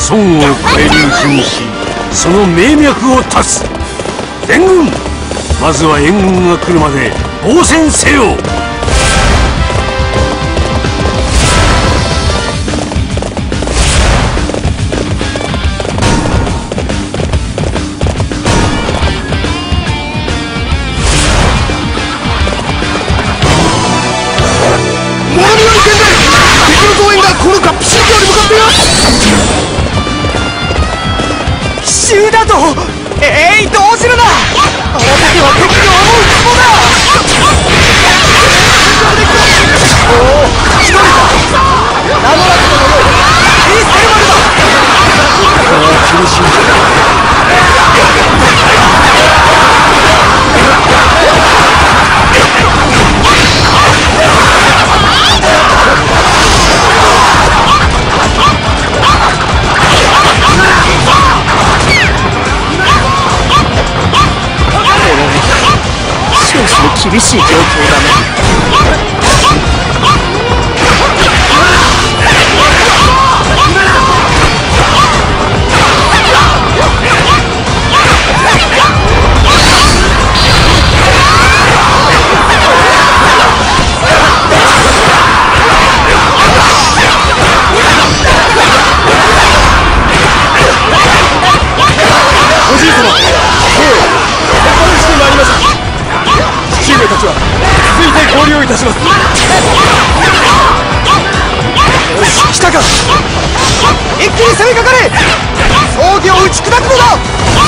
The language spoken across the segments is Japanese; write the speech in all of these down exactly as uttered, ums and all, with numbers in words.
孫を変える軍師、その命脈を断つ。全軍、まずは援軍が来るまで防戦せよ。 奇襲だと。えい、どうするな。慌てては敵を思うつもだ。おお、一人だ。名乗らずのよういいセルマルだ。これは厳しいんじゃない。少し厳しい状況だね。おじい様、おう、してまいりました。父上たちは続いて合流いたします。よし、来たか。一気に攻めかかれ。装備を打ち砕くのだ。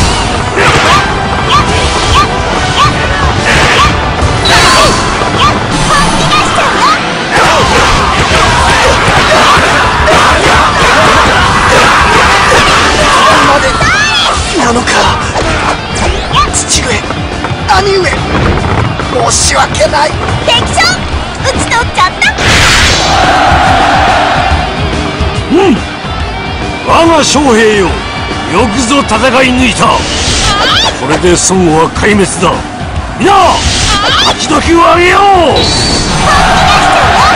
までなのか。父上、兄上、申し訳ない。 敵将、打ち取っちゃった。 うん、我が将兵よ、よくぞ戦い抜いた。これで孫は壊滅だ。皆、勝ち時をあげよう。